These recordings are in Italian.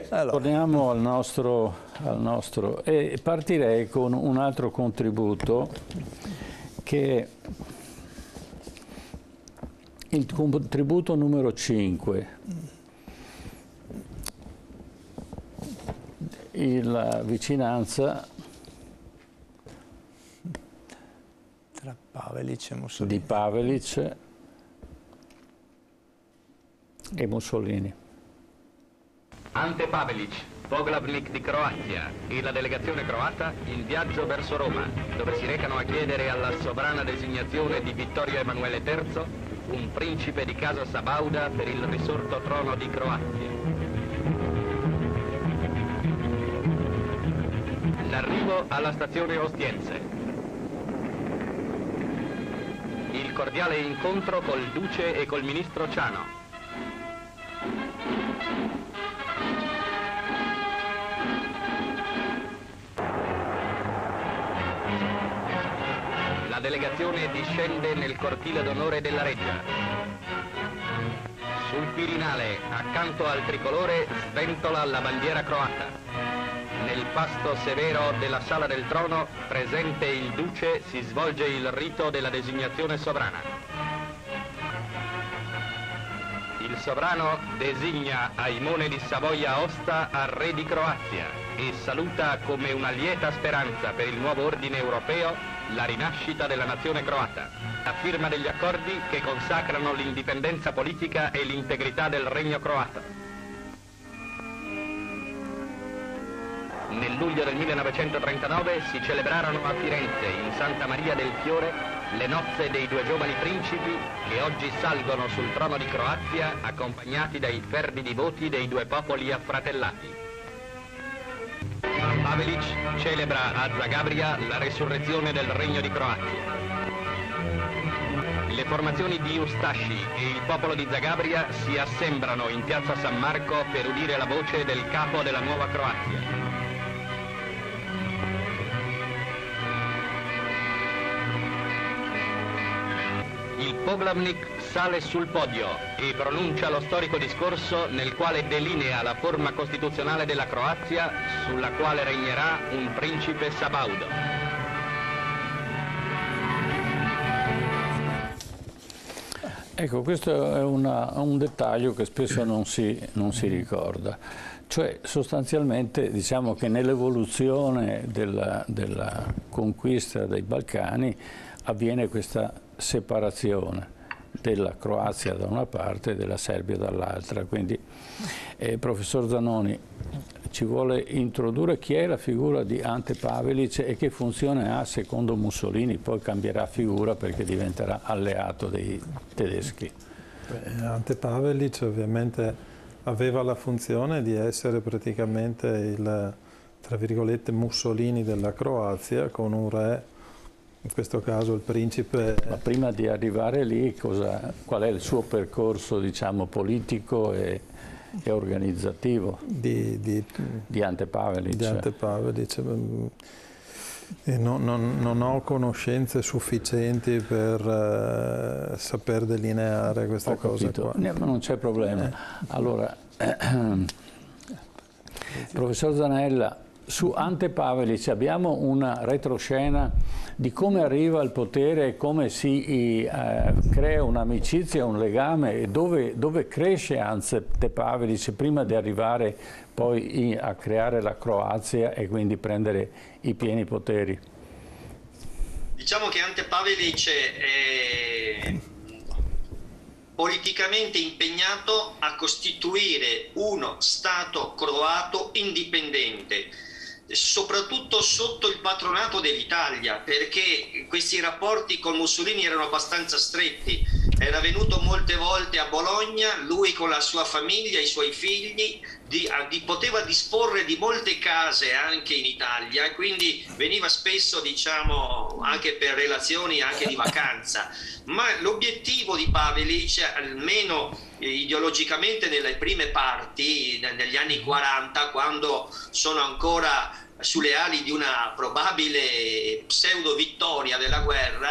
Allora. Torniamo al nostro e partirei con un altro contributo che è il contributo numero 5, la vicinanza tra Pavelic e Mussolini. di Pavelic e Mussolini. Ante Pavelic, Poglavnik di Croazia e la delegazione croata in viaggio verso Roma, dove si recano a chiedere alla sovrana designazione di Vittorio Emanuele III un principe di casa Sabauda per il risorto trono di Croazia. L'arrivo alla stazione Ostiense. Il cordiale incontro col duce e col ministro Ciano. La delegazione discende nel cortile d'onore della Reggia. Sul Quirinale, accanto al tricolore, sventola la bandiera croata. Nel pasto severo della Sala del Trono, presente il Duce, si svolge il rito della designazione sovrana. Il sovrano designa Aimone di Savoia-Aosta a re di Croazia e saluta come una lieta speranza per il nuovo ordine europeo la rinascita della nazione croata. La firma degli accordi che consacrano l'indipendenza politica e l'integrità del regno croato. Nel luglio del 1939 si celebrarono a Firenze, in Santa Maria del Fiore, le nozze dei due giovani principi che oggi salgono sul trono di Croazia accompagnati dai fervidi voti dei due popoli affratellati. Pavelic celebra a Zagabria la resurrezione del regno di Croazia. Le formazioni di Ustashi e il popolo di Zagabria si assembrano in piazza San Marco per udire la voce del capo della nuova Croazia. Il Poglavnik sale sul podio e pronuncia lo storico discorso nel quale delinea la forma costituzionale della Croazia sulla quale regnerà un principe sabaudo. Ecco, questo è un dettaglio che spesso non si ricorda. Cioè, sostanzialmente, diciamo che nell'evoluzione della conquista dei Balcani avviene questa separazione della Croazia da una parte e della Serbia dall'altra. Quindi, professor Zanoni, ci vuole introdurre chi è la figura di Ante Pavelic e che funzione ha secondo Mussolini? Poi cambierà figura perché diventerà alleato dei tedeschi. Ante Pavelic ovviamente aveva la funzione di essere praticamente il, tra virgolette, Mussolini della Croazia, con un re, in questo caso il principe. Ma prima di arrivare lì, qual è il suo percorso, diciamo, politico e organizzativo di Ante Pavelic? Di Ante Pavelic. E non ho conoscenze sufficienti per saper delineare questa cosa qua. Ma non c'è problema. Allora, professor Zanella, su Ante Pavelic abbiamo una retroscena di come arriva al potere e come si crea un'amicizia, un legame, e dove cresce Ante Pavelic prima di arrivare poi a creare la Croazia e quindi prendere i pieni poteri. Diciamo che Ante Pavelic è politicamente impegnato a costituire uno Stato croato indipendente, soprattutto sotto il patronato dell'Italia, perché questi rapporti con Mussolini erano abbastanza stretti. Era venuto molte volte a Bologna, lui con la sua famiglia, i suoi figli, poteva disporre di molte case anche in Italia, e quindi veniva spesso, diciamo, anche per relazioni anche di vacanza. Ma l'obiettivo di Pavelic, almeno ideologicamente nelle prime parti, negli anni 40, quando sono ancora sulle ali di una probabile pseudo vittoria della guerra,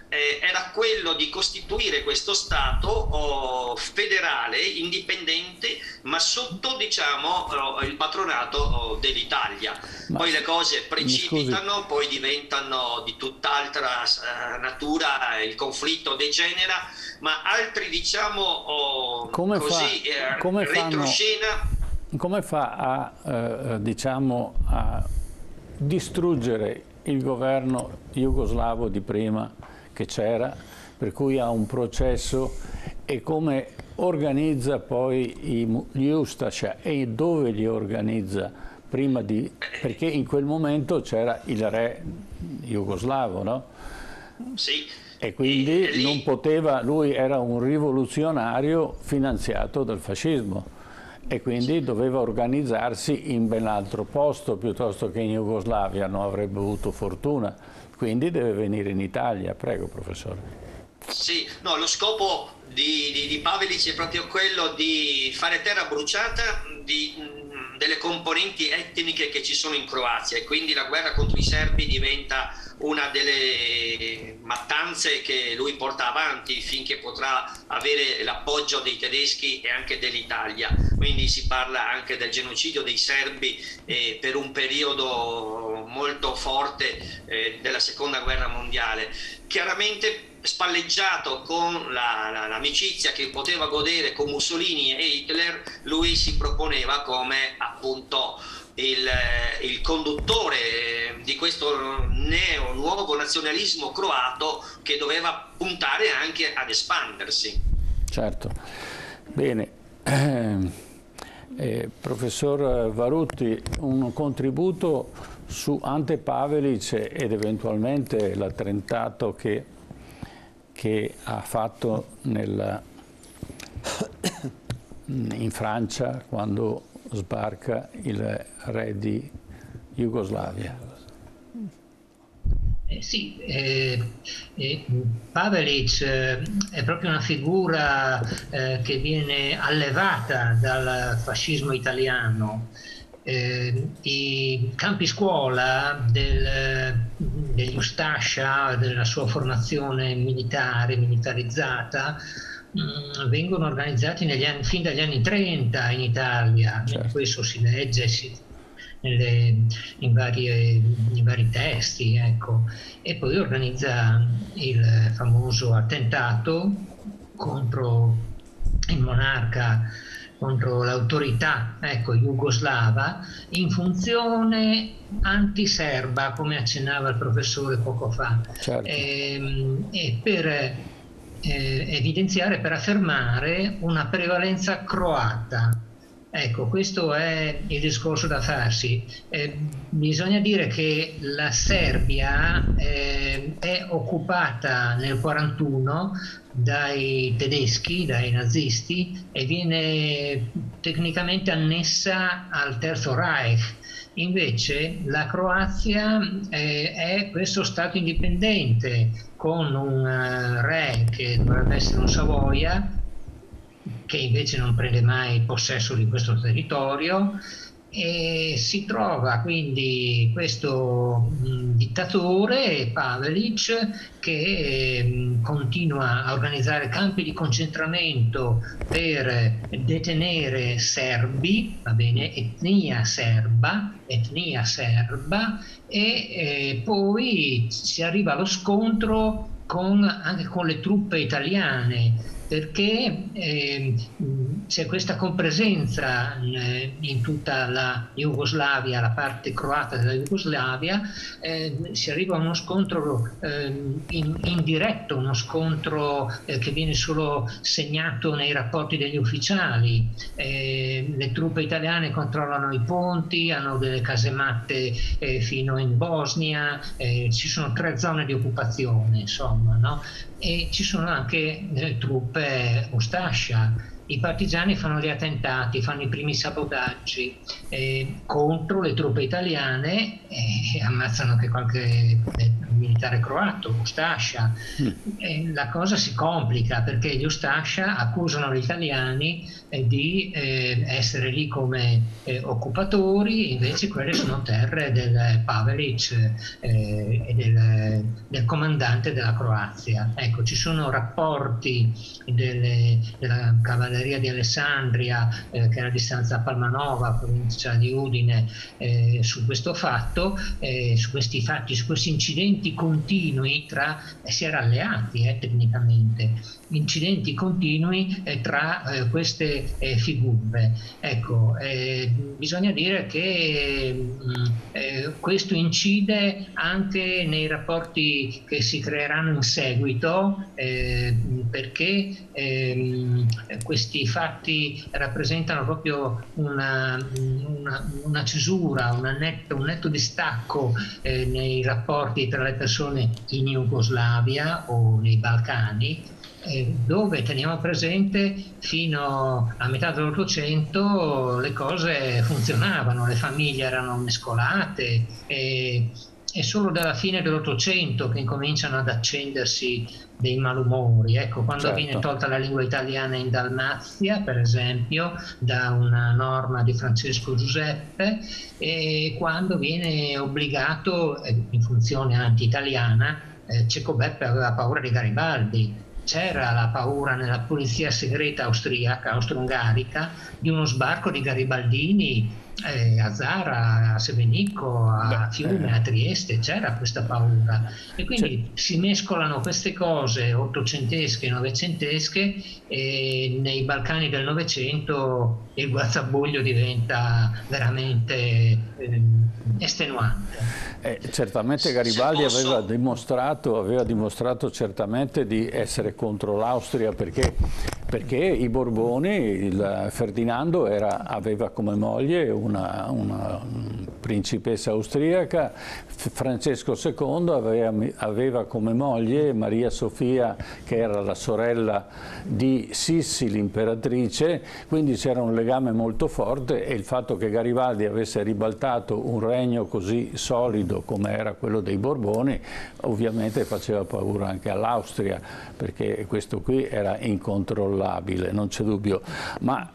era quello di costituire questo Stato federale, indipendente, ma sotto, diciamo, il patronato dell'Italia. Poi le cose precipitano, poi diventano di tutt'altra natura, il conflitto degenera, ma altri, diciamo, retroscena. Come fa a, diciamo, a distruggere il governo jugoslavo di prima che c'era, per cui ha un processo, e come organizza poi gli Ustascia e dove li organizza prima di... perché in quel momento c'era il re jugoslavo, no? Sì. E quindi non poteva, lui era un rivoluzionario finanziato dal fascismo e quindi doveva organizzarsi in ben altro posto piuttosto che in Jugoslavia, non avrebbe avuto fortuna, quindi deve venire in Italia. Prego, professore. Sì, no, lo scopo di Pavelić è proprio quello di fare terra bruciata delle componenti etniche che ci sono in Croazia, e quindi la guerra contro i serbi diventa una delle mattanze che lui porta avanti finché potrà avere l'appoggio dei tedeschi e anche dell'Italia. Quindi si parla anche del genocidio dei serbi per un periodo molto forte della seconda guerra mondiale. Chiaramente spalleggiato con l'amicizia che poteva godere con Mussolini e Hitler, lui si proponeva come appunto il conduttore di questo nuovo nazionalismo croato che doveva puntare anche ad espandersi. Certo. Bene. Professor Varutti, un contributo su Ante Pavelić ed eventualmente l'attentato che ha fatto in Francia quando sbarca il re di Jugoslavia. Sì, Pavelić è proprio una figura che viene allevata dal fascismo italiano. I campi scuola degli Ustascia, della sua formazione militarizzata, vengono organizzati fin dagli anni 30 in Italia. Certo. Questo si legge in vari testi, ecco. E poi organizza il famoso attentato contro il monarca, contro l'autorità, ecco, jugoslava, in funzione antiserba, come accennava il professore poco fa. Certo. E per evidenziare, per affermare una prevalenza croata. Ecco, questo è il discorso da farsi. Bisogna dire che la Serbia è occupata nel 1941 dai tedeschi, dai nazisti, e viene tecnicamente annessa al Terzo Reich. Invece la Croazia è questo Stato indipendente con un re che dovrebbe essere un Savoia, che invece non prende mai possesso di questo territorio, e si trova quindi questo dittatore Pavelić che continua a organizzare campi di concentramento per detenere serbi, va bene, etnia serba, e poi si arriva allo scontro anche con le truppe italiane, perché c'è questa compresenza in tutta la Jugoslavia, la parte croata della Jugoslavia, si arriva a uno scontro indiretto, uno scontro che viene solo segnato nei rapporti degli ufficiali. Le truppe italiane controllano i ponti, hanno delle casematte fino in Bosnia, ci sono 3 zone di occupazione, insomma, no? E ci sono anche truppe Ustascia i partigiani fanno gli attentati, fanno i primi sabotaggi contro le truppe italiane e ammazzano anche qualche militare croato, Ustascia. La cosa si complica perché gli Ustascia accusano gli italiani di essere lì come occupatori, invece quelle sono terre del Pavelić e del comandante della Croazia. Ecco, ci sono rapporti della cavalleria di Alessandria, che era a distanza da Palmanova, provincia di Udine, su questo fatto, su questi incidenti continui tra, si era alleati tecnicamente, incidenti continui tra queste figure. Ecco, bisogna dire che questo incide anche nei rapporti che si creeranno in seguito, perché questi fatti rappresentano proprio una cesura, un netto distacco nei rapporti tra le persone in Jugoslavia o nei Balcani, dove teniamo presente fino a metà dell'Ottocento le cose funzionavano, le famiglie erano mescolate, è solo dalla fine dell'Ottocento che incominciano ad accendersi dei malumori. Ecco, quando viene tolta la lingua italiana in Dalmazia, per esempio, da una norma di Francesco Giuseppe, e quando viene obbligato, in funzione anti-italiana, Cecco Beppe aveva paura di Garibaldi. C'era la paura nella polizia segreta austriaca, austro-ungarica, di uno sbarco di garibaldini a Zara, a Sebenico, a Fiume, a Trieste. C'era questa paura e quindi si mescolano queste cose ottocentesche e novecentesche, e nei Balcani del Novecento il guazzabuglio diventa veramente estenuante. Certamente Garibaldi aveva dimostrato certamente di essere contro l'Austria, perché i Borboni, Ferdinando aveva come moglie una principessa austriaca, Francesco II aveva come moglie Maria Sofia, che era la sorella di Sissi, l'imperatrice, quindi c'era un legame molto forte, e il fatto che Garibaldi avesse ribaltato un regno così solido come era quello dei Borboni ovviamente faceva paura anche all'Austria, perché questo qui era incontrollabile, non c'è dubbio. Ma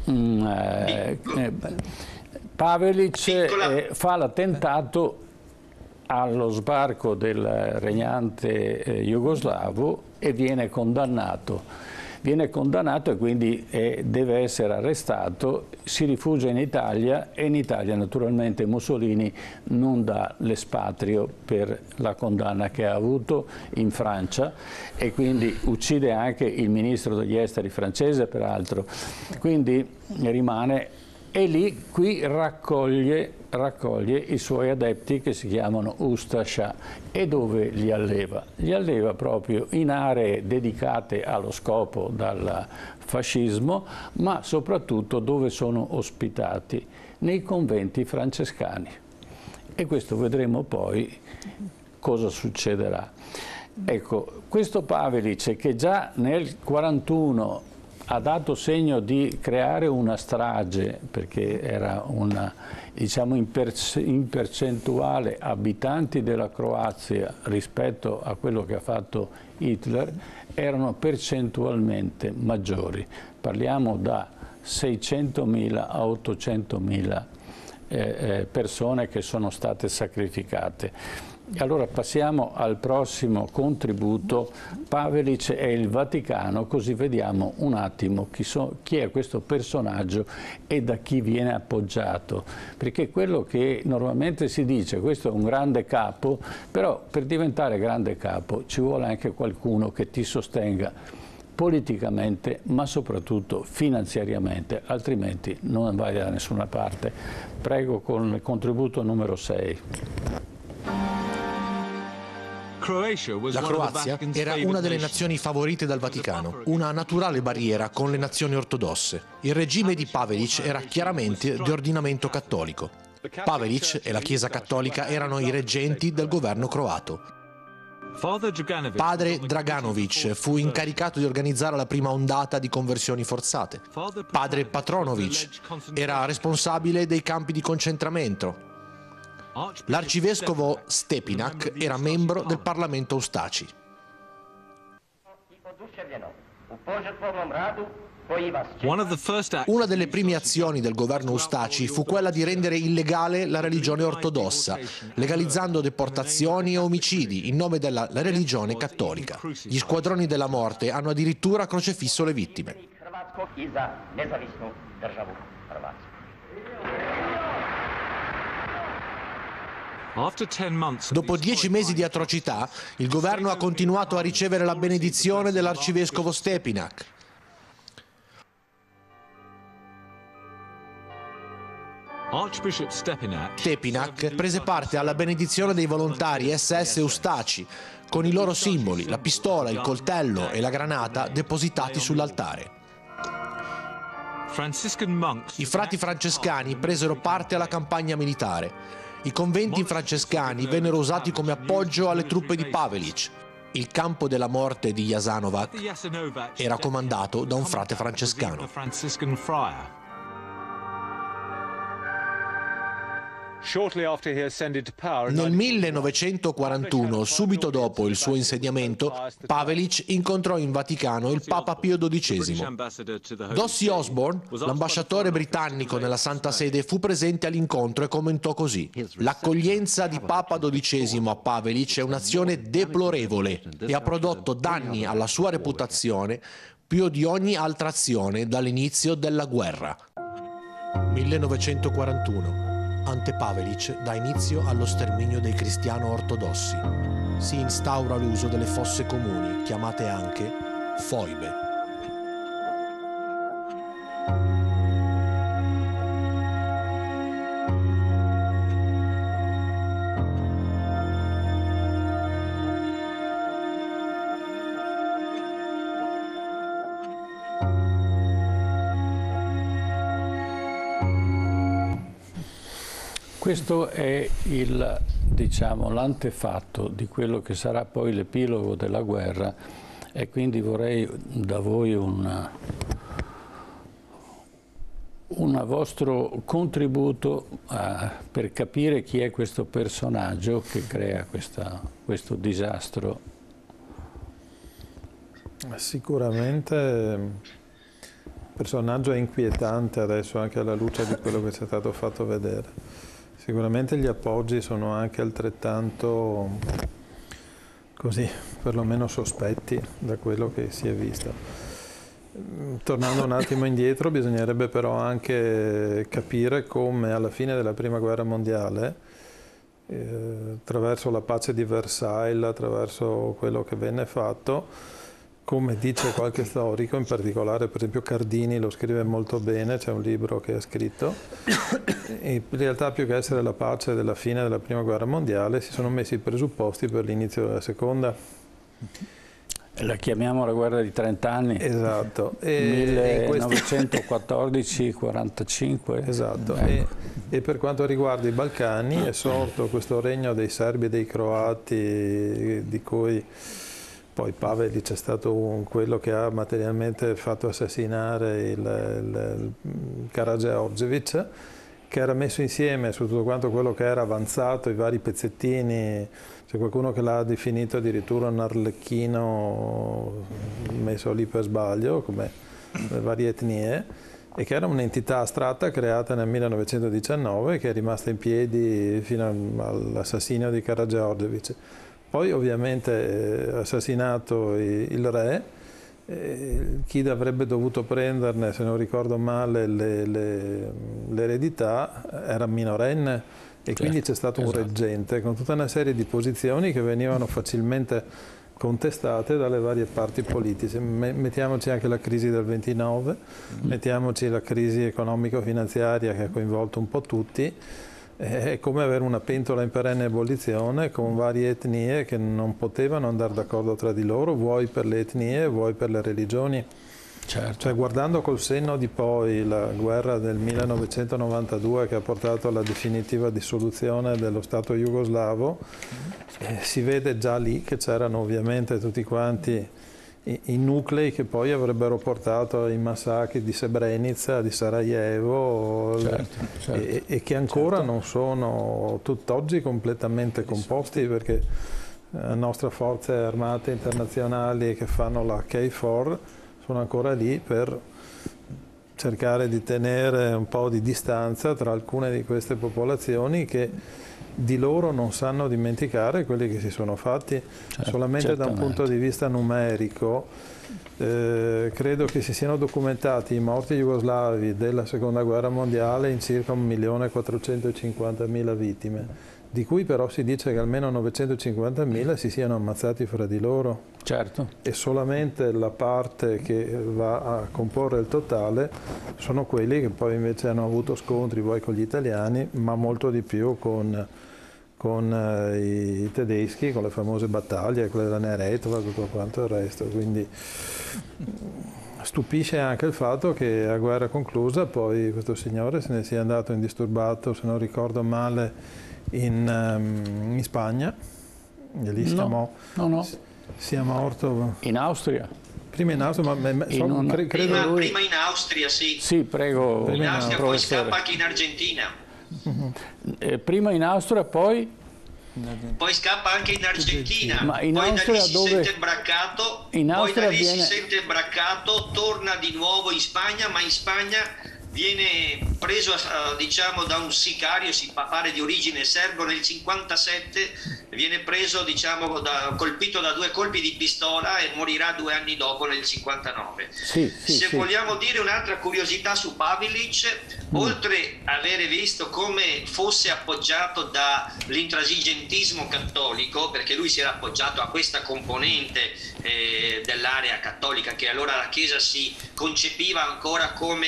Pavelić fa l'attentato allo sbarco del regnante jugoslavo e viene condannato. Viene condannato e quindi deve essere arrestato, si rifugia in Italia, e in Italia naturalmente Mussolini non dà l'espatrio per la condanna che ha avuto in Francia, e quindi uccide anche il ministro degli esteri francese, peraltro. Quindi rimane, e qui raccoglie i suoi adepti, che si chiamano Ustascia. E dove li alleva? Li alleva proprio in aree dedicate allo scopo dal fascismo, ma soprattutto dove sono ospitati, nei conventi francescani. E questo vedremo poi cosa succederà. Ecco, questo Pavelić, che già nel 1941 ha dato segno di creare una strage, perché era diciamo in percentuale abitanti della Croazia rispetto a quello che ha fatto Hitler, erano percentualmente maggiori. Parliamo da 600.000 a 800.000 persone che sono state sacrificate. Allora passiamo al prossimo contributo. Pavelić e il Vaticano, così vediamo un attimo chi è questo personaggio e da chi viene appoggiato, perché quello che normalmente si dice, questo è un grande capo, però per diventare grande capo ci vuole anche qualcuno che ti sostenga politicamente, ma soprattutto finanziariamente, altrimenti non vai da nessuna parte. Prego con il contributo numero 6. La Croazia era una delle nazioni favorite dal Vaticano, una naturale barriera con le nazioni ortodosse. Il regime di Pavelić era chiaramente di ordinamento cattolico. Pavelić e la Chiesa cattolica erano i reggenti del governo croato. Padre Draganović fu incaricato di organizzare la prima ondata di conversioni forzate. Padre Patronović era responsabile dei campi di concentramento. L'arcivescovo Stepinac era membro del Parlamento Ustaci. Una delle prime azioni del governo Ustaci fu quella di rendere illegale la religione ortodossa, legalizzando deportazioni e omicidi in nome della religione cattolica. Gli squadroni della morte hanno addirittura crocefisso le vittime. Dopo 10 mesi di atrocità, il governo ha continuato a ricevere la benedizione dell'arcivescovo Stepinac. Stepinac prese parte alla benedizione dei volontari SS Ustaci, con i loro simboli, la pistola, il coltello e la granata depositati sull'altare. I frati francescani presero parte alla campagna militare. I conventi francescani vennero usati come appoggio alle truppe di Pavelić. Il campo della morte di Jasenovac era comandato da un frate francescano. Nel 1941, subito dopo il suo insediamento, Pavelić incontrò in Vaticano il Papa Pio XII. Dossie Osborne, l'ambasciatore britannico nella Santa Sede, fu presente all'incontro e commentò così: l'accoglienza di Papa XII a Pavelić è un'azione deplorevole e ha prodotto danni alla sua reputazione più di ogni altra azione dall'inizio della guerra. 1941. Ante Pavelić dà inizio allo sterminio dei cristiano ortodossi. Si instaura l'uso delle fosse comuni, chiamate anche foibe. Questo è l'antefatto di quello che sarà poi l'epilogo della guerra, e quindi vorrei da voi un vostro contributo per capire chi è questo personaggio che crea questo disastro. Sicuramente un personaggio inquietante adesso, anche alla luce di quello che ci è stato fatto vedere. Sicuramente gli appoggi sono anche altrettanto, così, perlomeno sospetti da quello che si è visto. Tornando un attimo indietro, bisognerebbe però anche capire come alla fine della Prima Guerra Mondiale, attraverso la pace di Versailles, attraverso quello che venne fatto, come dice qualche storico, in particolare per esempio Cardini lo scrive molto bene, c'è un libro che ha scritto, e in realtà più che essere la pace della fine della Prima Guerra Mondiale si sono messi i presupposti per l'inizio della Seconda. La chiamiamo la guerra di 30 anni? Esatto. 1914-45? Esatto. Ecco. E per quanto riguarda i Balcani è sorto questo regno dei serbi e dei croati, di cui poi Pavelić è stato quello che ha materialmente fatto assassinare il Karađorđević, che era messo insieme su tutto quanto quello che era avanzato, i vari pezzettini. C'è qualcuno che l'ha definito addirittura un arlecchino messo lì per sbaglio, come le varie etnie, e che era un'entità astratta creata nel 1919 che è rimasta in piedi fino all'assassinio di Karađorđević. Poi ovviamente assassinato il re, chi avrebbe dovuto prenderne, se non ricordo male, l'eredità era minorenne, e quindi c'è stato un reggente con tutta una serie di posizioni che venivano facilmente contestate dalle varie parti politiche. Mettiamoci anche la crisi del 29, mettiamoci la crisi economico-finanziaria che ha coinvolto un po' tutti. È come avere una pentola in perenne ebollizione con varie etnie che non potevano andare d'accordo tra di loro, vuoi per le etnie, vuoi per le religioni. Certo. Cioè, guardando col senno di poi la guerra del 1992 che ha portato alla definitiva dissoluzione dello Stato jugoslavo, si vede già lì che c'erano ovviamente tutti quanti i nuclei che poi avrebbero portato ai massacri di Srebrenica, di Sarajevo, e che ancora non sono tutt'oggi completamente composti, perché le nostre forze armate internazionali che fanno la KFOR sono ancora lì per cercare di tenere un po' di distanza tra alcune di queste popolazioni che di loro non sanno dimenticare quelli che si sono fatti. Solamente da un punto di vista numerico credo che si siano documentati i morti jugoslavi della seconda guerra mondiale in circa 1.450.000 vittime, di cui però si dice che almeno 950.000 si siano ammazzati fra di loro. Certo. E solamente la parte che va a comporre il totale sono quelli che poi invece hanno avuto scontri poi con gli italiani, ma molto di più con i tedeschi, con le famose battaglie, quelle della Neretva, tutto quanto il resto. Quindi stupisce anche il fatto che a guerra conclusa poi questo signore se ne sia andato indisturbato, se non ricordo male, in Spagna, e lì sia morto. In Austria? Prima in Austria, credo prima in Austria, sì. Sì, prego. In Austria, poi scappa anche in Argentina. Prima in Austria, poi scappa anche in Argentina. Ma in poi Austria da lì si sente imbraccato, si sente imbraccato, torna di nuovo in Spagna, ma in Spagna viene preso diciamo da un sicario, si pare di origine serbo, nel 57 viene preso, diciamo, colpito da 2 colpi di pistola e morirà 2 anni dopo, nel 59. Se vogliamo dire un'altra curiosità su Pavelić, oltre a avere visto come fosse appoggiato dall'intransigentismo cattolico, perché lui si era appoggiato a questa componente dell'area cattolica, che allora la Chiesa si concepiva ancora come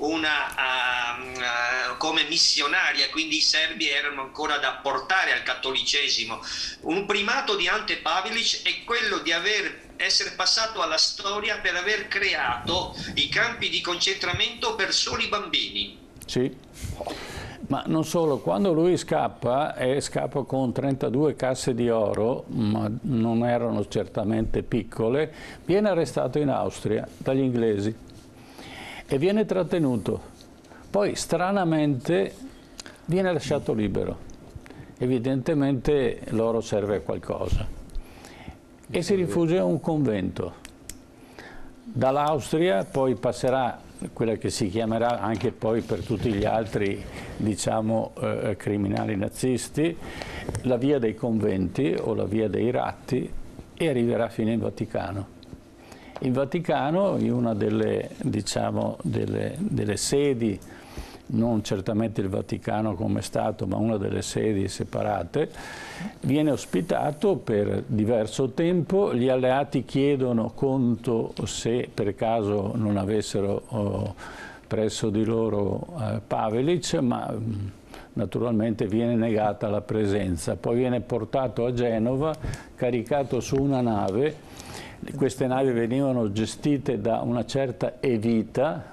come missionaria, quindi i serbi erano ancora da portare al cattolicesimo. Un primato di Ante Pavelić è quello di essere passato alla storia per aver creato i campi di concentramento per soli bambini. Sì, ma non solo, quando lui scappa con 32 casse di oro, ma non erano certamente piccole, viene arrestato in Austria dagli inglesi e viene trattenuto. Poi stranamente viene lasciato libero. Evidentemente l'oro serve a qualcosa. E si rifugia in un convento. Dall'Austria poi passerà quella che si chiamerà anche poi per tutti gli altri, diciamo, criminali nazisti, la via dei conventi o la via dei ratti, e arriverà fino in Vaticano. Il Vaticano, in una delle, diciamo, delle sedi, non certamente il Vaticano come Stato, ma una delle sedi separate, viene ospitato per diverso tempo. Gli alleati chiedono conto se per caso non avessero presso di loro Pavelić, ma naturalmente viene negata la presenza. Poi viene portato a Genova, caricato su una nave. Queste navi venivano gestite da una certa Evita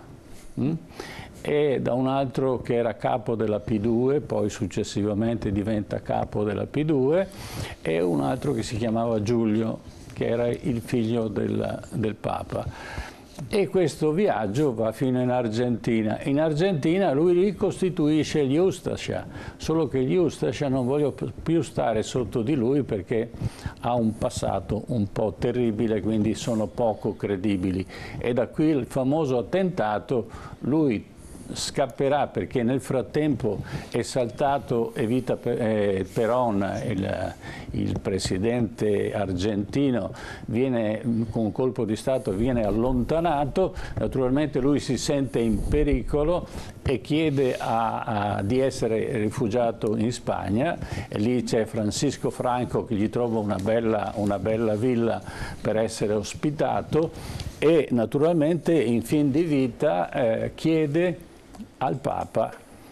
e da un altro che era capo della P2, poi successivamente diventa capo della P2, e un altro che si chiamava Giulio, che era il figlio del Papa. E questo viaggio va fino in Argentina. In Argentina lui ricostituisce gli Ustascia, solo che gli Ustascia non vogliono più stare sotto di lui perché ha un passato un po' terribile, quindi sono poco credibili. E da qui il famoso attentato. Lui scapperà perché nel frattempo è saltato Evita Perón, il presidente argentino, viene con un colpo di Stato, viene allontanato. Naturalmente lui si sente in pericolo e chiede di essere rifugiato in Spagna, e lì c'è Francisco Franco che gli trova una bella villa per essere ospitato, e naturalmente in fin di vita chiede al Papa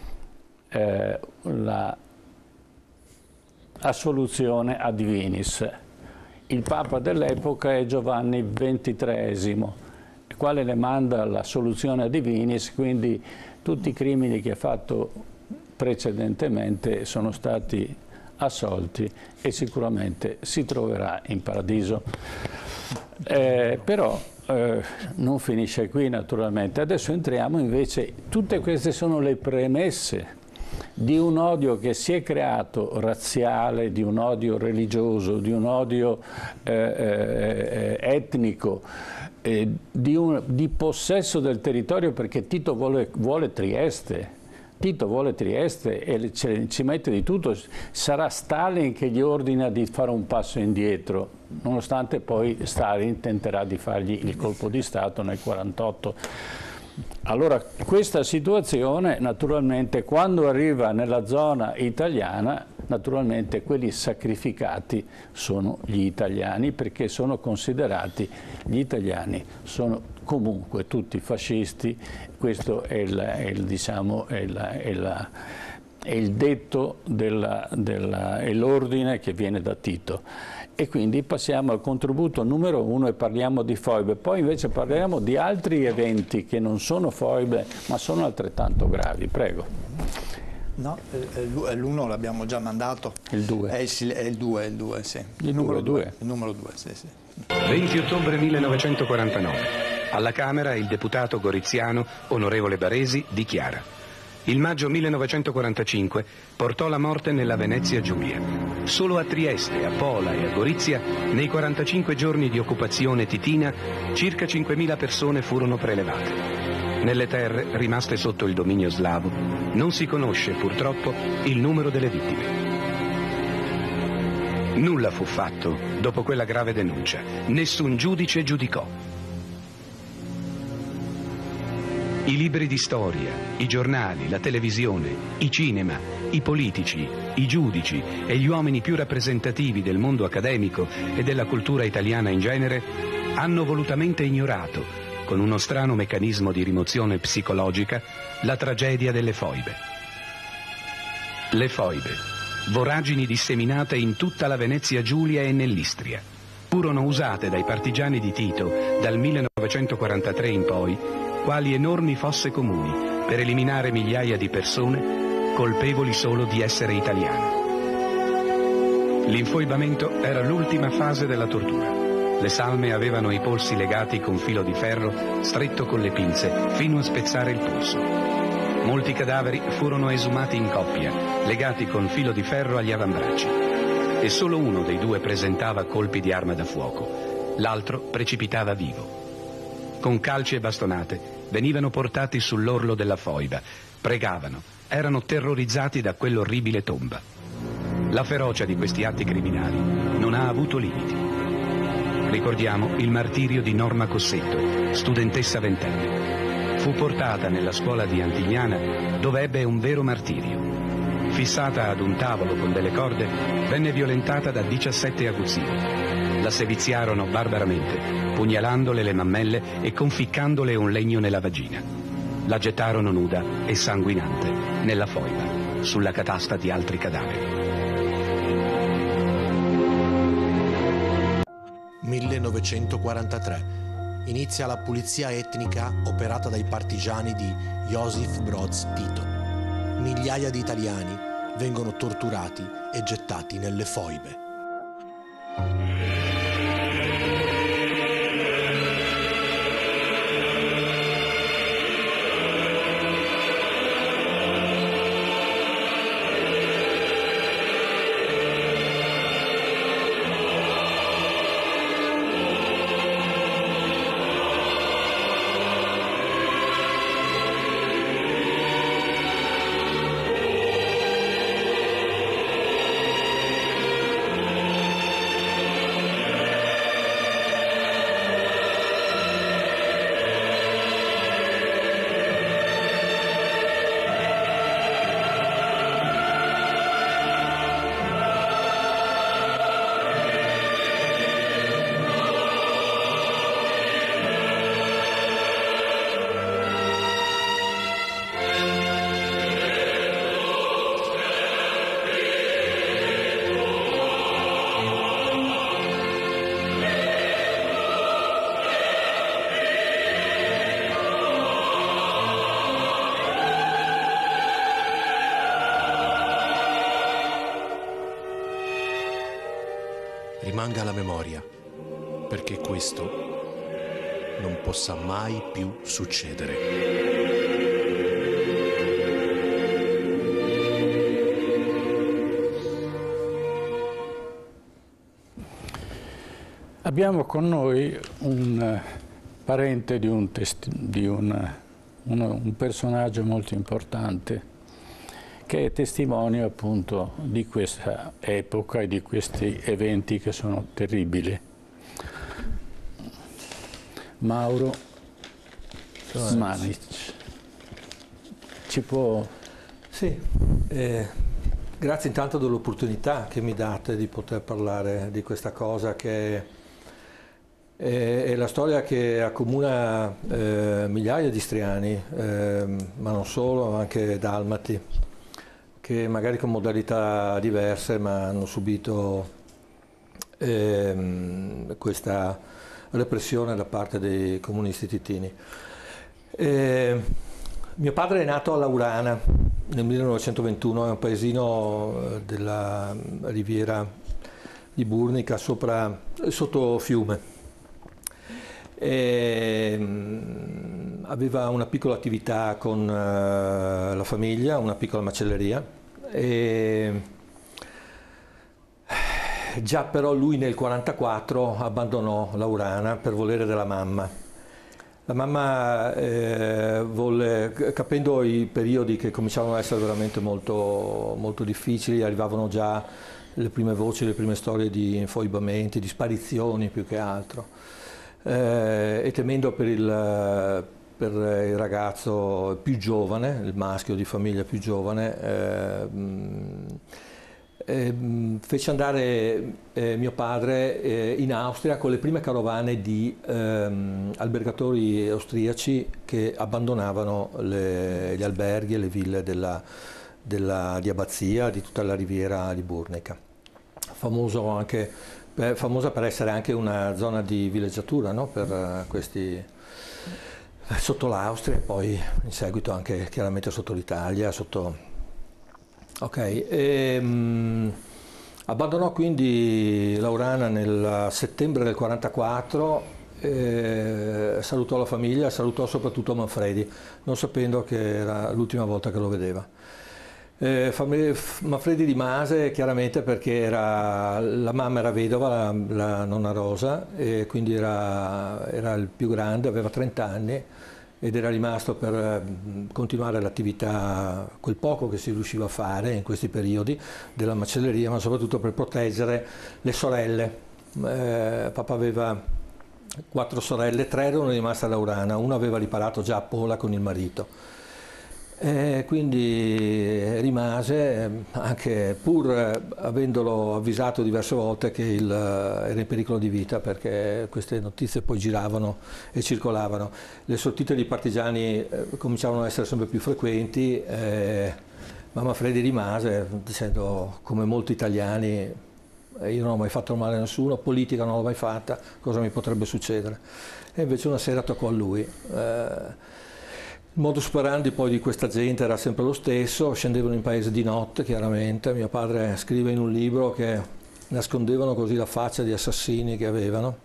la assoluzione ad divinis. Il Papa dell'epoca è Giovanni XXIII, il quale le manda la soluzione ad divinis, quindi tutti i crimini che ha fatto precedentemente sono stati assolti e sicuramente si troverà in paradiso. Però non finisce qui naturalmente. Adesso entriamo invece, tutte queste sono le premesse di un odio che si è creato razziale, di un odio religioso, di un odio etnico, di possesso del territorio, perché Tito vuole Trieste. Tito vuole Trieste e ci mette di tutto. Sarà Stalin che gli ordina di fare un passo indietro, nonostante poi Stalin tenterà di fargli il colpo di Stato nel 1948. Allora questa situazione naturalmente quando arriva nella zona italiana, naturalmente quelli sacrificati sono gli italiani, perché sono considerati, gli italiani sono comunque tutti fascisti. Questo è il detto è l'ordine che viene da Tito. E quindi passiamo al contributo numero 1 e parliamo di foibe. Poi invece parleremo di altri eventi che non sono foibe ma sono altrettanto gravi. Prego. No, l'1 l'abbiamo già mandato. Il 2. È il 2, sì. Il numero 2. Il numero 2, sì. 20 ottobre 1949. Alla Camera il deputato goriziano, onorevole Baresi, dichiara: il maggio 1945 portò la morte nella Venezia Giulia. Solo a Trieste, a Pola e a Gorizia, nei 45 giorni di occupazione titina, circa 5.000 persone furono prelevate. Nelle terre rimaste sotto il dominio slavo non si conosce purtroppo il numero delle vittime. Nulla fu fatto dopo quella grave denuncia. Nessun giudice giudicò. I libri di storia, i giornali, la televisione, i cinema, i politici, i giudici e gli uomini più rappresentativi del mondo accademico e della cultura italiana in genere hanno volutamente ignorato, con uno strano meccanismo di rimozione psicologica, la tragedia delle foibe. Le foibe, voragini disseminate in tutta la Venezia Giulia e nell'Istria, furono usate dai partigiani di Tito dal 1943 in poi quali enormi fosse comuni per eliminare migliaia di persone colpevoli solo di essere italiani. L'infoibamento era l'ultima fase della tortura. Le salme avevano i polsi legati con filo di ferro stretto con le pinze fino a spezzare il polso. Molti cadaveri furono esumati in coppia, legati con filo di ferro agli avambracci. E solo uno dei due presentava colpi di arma da fuoco, l'altro precipitava vivo. Con calci e bastonate venivano portati sull'orlo della foiba, pregavano, erano terrorizzati da quell'orribile tomba. La ferocia di questi atti criminali non ha avuto limiti. Ricordiamo il martirio di Norma Cossetto, studentessa ventenne. Fu portata nella scuola di Antignana, dove ebbe un vero martirio. Fissata ad un tavolo con delle corde, venne violentata da 17 aguzzini. La seviziarono barbaramente, pugnalandole le mammelle e conficcandole un legno nella vagina. La gettarono nuda e sanguinante nella foiba, sulla catasta di altri cadaveri. 1943. Inizia la pulizia etnica operata dai partigiani di Josip Broz Tito. Migliaia di italiani vengono torturati e gettati nelle foibe. rimanga la memoria, perché questo non possa mai più succedere. Abbiamo con noi un parente di un personaggio molto importante, che è testimonio appunto di questa epoca e di questi eventi che sono terribili. Mauro Manic. Ci può... Sì, grazie intanto dell'opportunità che mi date di poter parlare di questa cosa che è la storia che accomuna migliaia di istriani, ma non solo, ma anche dalmati, che magari con modalità diverse ma hanno subito questa repressione da parte dei comunisti titini. Mio padre è nato a Laurana nel 1921, è un paesino della riviera di Burnica sotto Fiume. Aveva una piccola attività con la famiglia, una piccola macelleria, e già però lui nel 1944 abbandonò Laurana per volere della mamma. La mamma capendo i periodi che cominciavano ad essere veramente molto, molto difficili, arrivavano già le prime voci, le prime storie di infoibamenti, di sparizioni più che altro. E temendo per il ragazzo più giovane, il maschio di famiglia più giovane, fece andare mio padre in Austria con le prime carovane di albergatori austriaci che abbandonavano gli alberghi e le ville di Abbazia, di tutta la riviera di Burnica. Famosa per essere anche una zona di villeggiatura, no? Per questi, sotto l'Austria e poi in seguito anche chiaramente sotto l'Italia. Abbandonò quindi Laurana nel settembre del 1944, salutò la famiglia, salutò soprattutto Manfredi, non sapendo che era l'ultima volta che lo vedeva. Manfredi rimase chiaramente perché la mamma era vedova, la nonna Rosa, e quindi era il più grande, aveva 30 anni ed era rimasto per continuare l'attività, quel poco che si riusciva a fare in questi periodi della macelleria, ma soprattutto per proteggere le sorelle. Papà aveva 4 sorelle, 3 erano rimaste a Laurana, una aveva riparato già a Pola con il marito. Quindi rimase, anche pur avendolo avvisato diverse volte che era in pericolo di vita, perché queste notizie poi giravano e circolavano. Le sortite di partigiani cominciavano ad essere sempre più frequenti, ma Manfredi rimase dicendo, come molti italiani: io non ho mai fatto male a nessuno, politica non l'ho mai fatta, cosa mi potrebbe succedere? E invece una sera toccò a lui. Il modus operandi poi di questa gente era sempre lo stesso, scendevano in paese di notte chiaramente. Mio padre scrive in un libro che nascondevano così la faccia di assassini che avevano,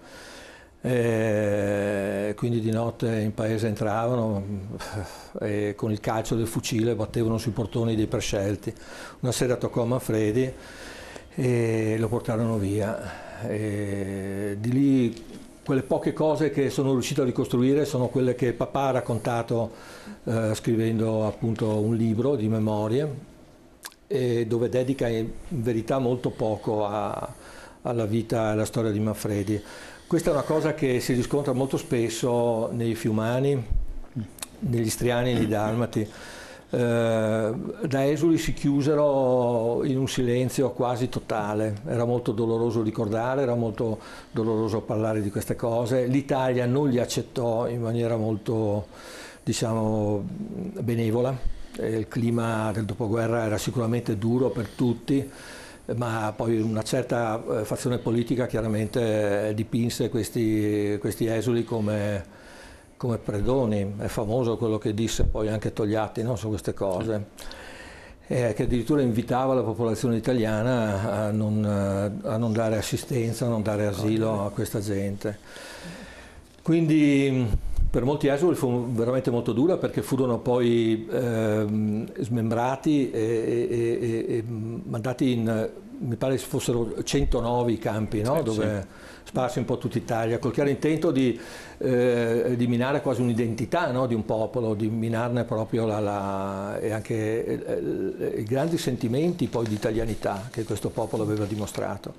e quindi di notte in paese entravano e con il calcio del fucile battevano sui portoni dei prescelti. Una sera toccò a Manfredi e lo portarono via. E di lì quelle poche cose che sono riuscito a ricostruire sono quelle che papà ha raccontato scrivendo appunto un libro di memorie, dove dedica in verità molto poco alla vita e alla storia di Manfredi. Questa è una cosa che si riscontra molto spesso nei fiumani, negli istriani e nei dalmati. Da esuli si chiusero in un silenzio quasi totale, era molto doloroso ricordare, era molto doloroso parlare di queste cose. L'Italia non li accettò in maniera molto, diciamo, benevola. Il clima del dopoguerra era sicuramente duro per tutti, ma poi una certa fazione politica chiaramente dipinse questi esuli come predoni. È famoso quello che disse poi anche Togliatti, no, su queste cose. che addirittura invitava la popolazione italiana a non dare assistenza, a non dare asilo a questa gente. Quindi per molti esuli fu veramente molto dura, perché furono poi smembrati e mandati in, mi pare fossero 109 i campi, no? Dove sparsi un po' tutta Italia, col chiaro intento di minare quasi un'identità, no? Di un popolo, di minarne proprio e anche i grandi sentimenti poi di italianità che questo popolo aveva dimostrato.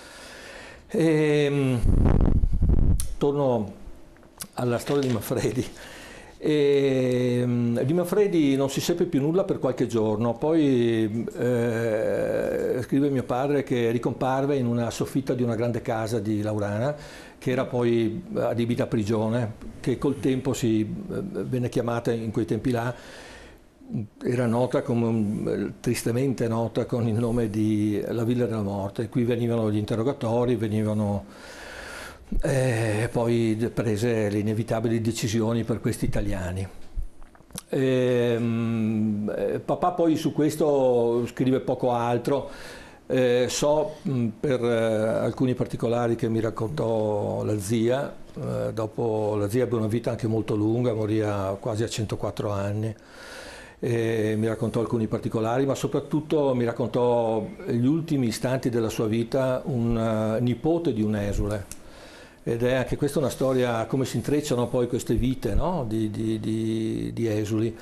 Torno alla storia di Manfredi. Di Manfredi non si seppe più nulla per qualche giorno, poi scrive mio padre che ricomparve in una soffitta di una grande casa di Laurana, che era poi adibita a prigione, che col tempo venne chiamata, in quei tempi là, era nota tristemente nota con il nome di la Villa della Morte. Qui venivano gli interrogatori, venivano poi prese le inevitabili decisioni per questi italiani. Papà poi su questo scrive poco altro. So per alcuni particolari che mi raccontò la zia. Dopo la zia ebbe una vita anche molto lunga, morì quasi a 104 anni. Mi raccontò alcuni particolari, ma soprattutto mi raccontò gli ultimi istanti della sua vita, un nipote di un esule. Ed è anche questa una storia, come si intrecciano poi queste vite, no? di esuli.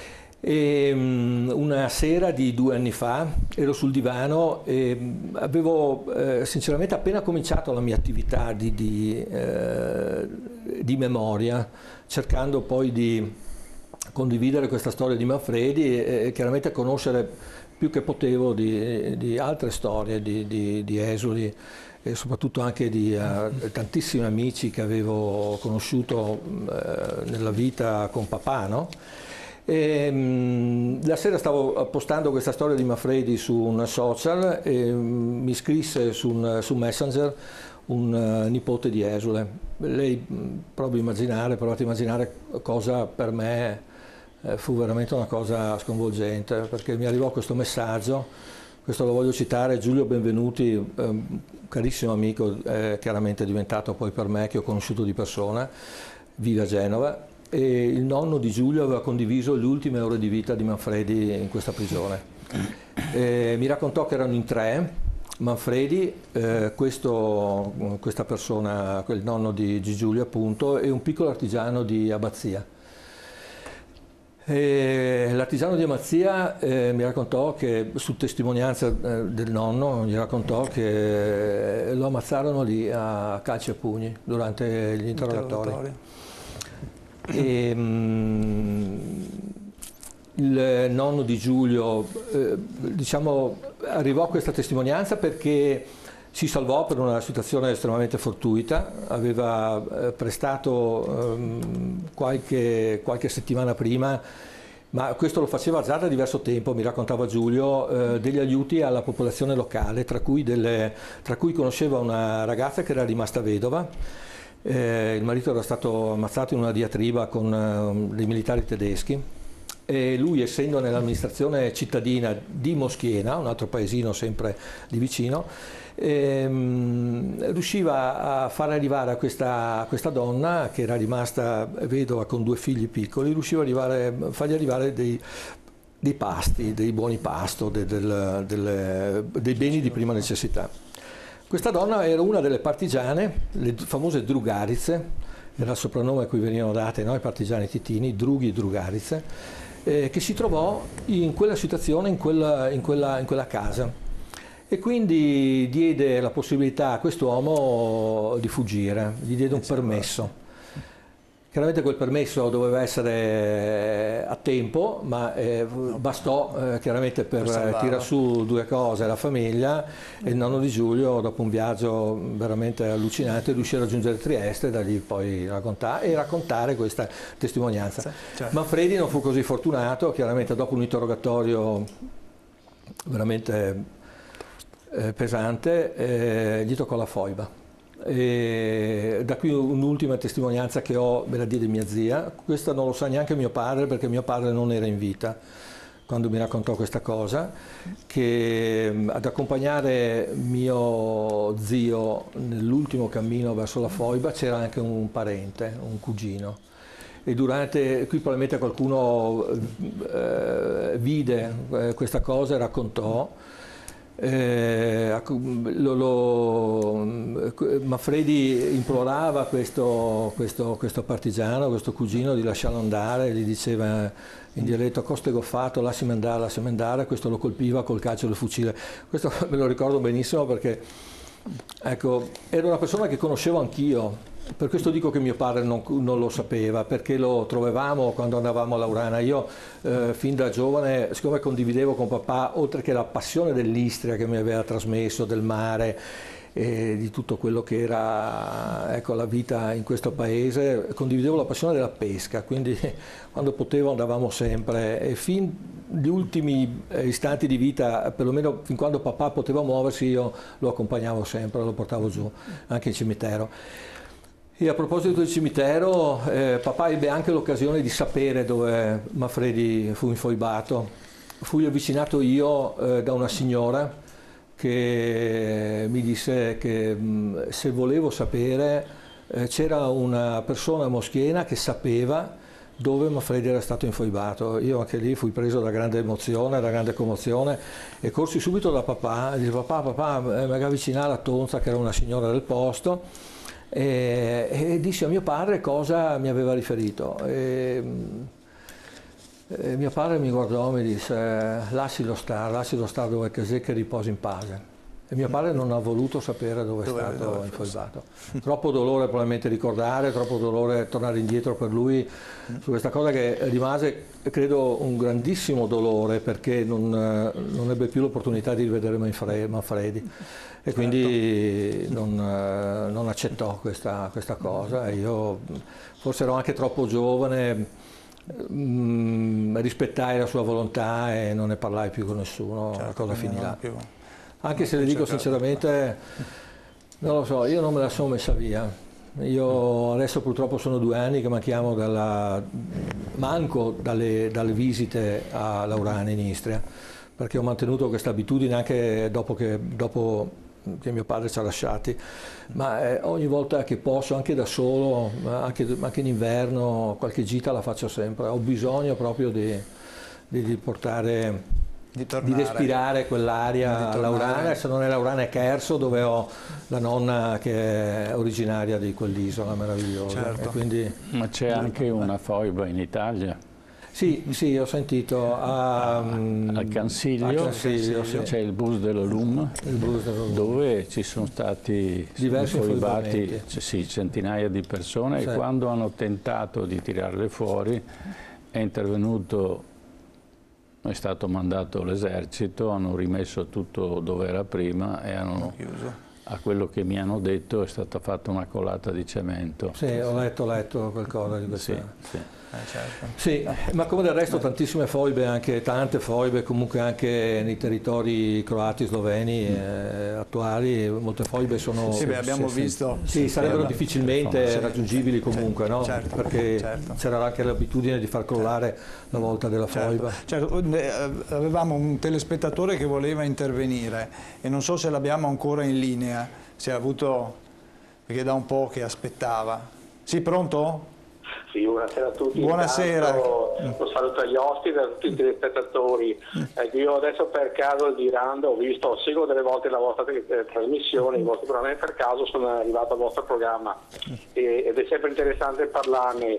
Una sera di 2 anni fa ero sul divano e avevo sinceramente appena cominciato la mia attività di memoria, cercando poi di condividere questa storia di Manfredi e chiaramente conoscere più che potevo di altre storie di esuli, e soprattutto anche di tantissimi amici che avevo conosciuto nella vita con papà, no? La sera stavo postando questa storia di Manfredi su un social e mi scrisse su Messenger un nipote di esule. Lei provate a immaginare cosa per me fu veramente una cosa sconvolgente, perché mi arrivò questo messaggio. Questo lo voglio citare, Giulio Benvenuti, carissimo amico, chiaramente diventato poi per me, che ho conosciuto di persona, vive a Genova, e il nonno di Giulio aveva condiviso le ultime ore di vita di Manfredi in questa prigione. Mi raccontò che erano in 3, Manfredi, questa persona, quel nonno di Giulio appunto, e un piccolo artigiano di Abbazia. L'artigiano di Abbazia mi raccontò che, su testimonianza del nonno, gli raccontò che lo ammazzarono lì a calci e pugni durante gli interrogatori. Il nonno di Giulio diciamo, arrivò a questa testimonianza perché si salvò per una situazione estremamente fortuita, aveva prestato qualche settimana prima, ma questo lo faceva già da diverso tempo, mi raccontava Giulio, degli aiuti alla popolazione locale, tra cui conosceva una ragazza che era rimasta vedova. Il marito era stato ammazzato in una diatriba con dei militari tedeschi, e lui, essendo nell'amministrazione cittadina di Moschiena, un altro paesino sempre di vicino, riusciva a far arrivare a questa donna, che era rimasta vedova con 2 figli piccoli, riusciva a fargli arrivare dei pasti, dei buoni pasto, dei beni di prima necessità. Questa donna era una delle partigiane, le famose Drugarice, era il soprannome a cui venivano date, no, i partigiani titini, Drughi e Drugarice, che si trovò in quella situazione, in quella casa, e quindi diede la possibilità a quest'uomo di fuggire, gli diede un permesso. Chiaramente quel permesso doveva essere a tempo, ma bastò chiaramente per tirare su 2 cose, la famiglia e il nonno di Giulio, dopo un viaggio veramente allucinante, riuscì a raggiungere Trieste, da lì poi raccontare questa testimonianza. Certo. Manfredi non fu così fortunato, chiaramente dopo un interrogatorio veramente pesante, gli toccò la foiba. E da qui un'ultima testimonianza che ho, me la diede mia zia. Questa non lo sa neanche mio padre, perché mio padre non era in vita. quando mi raccontò questa cosa, che ad accompagnare mio zio nell'ultimo cammino verso la foiba c'era anche un parente, un cugino. E qui probabilmente qualcuno vide questa cosa e raccontò. Manfredi implorava questo partigiano, questo cugino, di lasciarlo andare, gli diceva in dialetto "coste goffato, lasciami andare", questo lo colpiva col calcio del fucile. Questo me lo ricordo benissimo perché, ecco, era una persona che conoscevo anch'io. Per questo dico che mio padre non lo sapeva, perché lo trovavamo quando andavamo a Laurana. Io fin da giovane, siccome condividevo con papà, oltre che la passione dell'Istria che mi aveva trasmesso, del mare, di tutto quello che era, ecco, la vita in questo paese, condividevo la passione della pesca, quindi quando potevo andavamo sempre, e fin gli ultimi istanti di vita, perlomeno fin quando papà poteva muoversi, io lo accompagnavo sempre, lo portavo giù, anche in cimitero. E a proposito del cimitero, papà ebbe anche l'occasione di sapere dove Manfredi fu infoibato. Fui avvicinato io da una signora che mi disse che se volevo sapere c'era una persona moschiena che sapeva dove Manfredi era stato infoibato. Io anche lì fui preso da grande emozione, da grande commozione, e corsi subito da papà e dissi papà, mi avvicinai alla Tonza, che era una signora del posto, e dissi a mio padre cosa mi aveva riferito. E mio padre mi guardò e mi disse lascialo stare dove è, che riposi in pace. E mio padre non ha voluto sapere dove è stato infoibato. Troppo dolore probabilmente ricordare, troppo dolore tornare indietro per lui su questa cosa, che rimase, credo, un grandissimo dolore, perché non ebbe più l'opportunità di rivedere Manfredi. E quindi non accettò questa cosa, e io forse ero anche troppo giovane, rispettai la sua volontà e non ne parlai più con nessuno, la cosa finì là. Anche se le dico sinceramente, non lo so, io non me la sono messa via. Io adesso purtroppo sono 2 anni che manco dalle visite a Laurana in Istria, perché ho mantenuto questa abitudine anche dopo che mio padre ci ha lasciati, ma ogni volta che posso, anche da solo, anche in inverno, qualche gita la faccio sempre. Ho bisogno proprio di portare, di respirare quell'aria laurana, se non è Laurana è Cherso, dove ho la nonna che è originaria di quell'isola meravigliosa. Certo. E quindi... Ma c'è anche una foiba in Italia? Sì, ho sentito a Cansiglio c'è il Bus dello Lum, dove ci sono stati diversi infoibati, sì, centinaia di persone, sì. E quando hanno tentato di tirarle fuori è intervenuto, è stato mandato l'esercito, hanno rimesso tutto dove era prima e hanno chiuso. A quello che mi hanno detto è stata fatta una colata di cemento. Sì, ho letto qualcosa di questo. Sì. Certo. Sì, ma come del resto tantissime foibe, anche tante foibe comunque anche nei territori croati, sloveni attuali, molte foibe sono... Sì, abbiamo visto... Sì, sarebbero difficilmente raggiungibili comunque, no? Certo, perché c'era anche l'abitudine di far crollare la volta della foiba. Certo. Avevamo un telespettatore che voleva intervenire e non so se l'abbiamo ancora in linea, se ha avuto, perché da un po' che aspettava. Sì, pronto? Sì, buonasera a tutti. Buonasera. Un saluto agli ospiti e a tutti i telespettatori. Io adesso per caso girando seguo delle volte la vostra trasmissione, i vostri programmi, per caso sono arrivato al vostro programma ed è sempre interessante parlarne.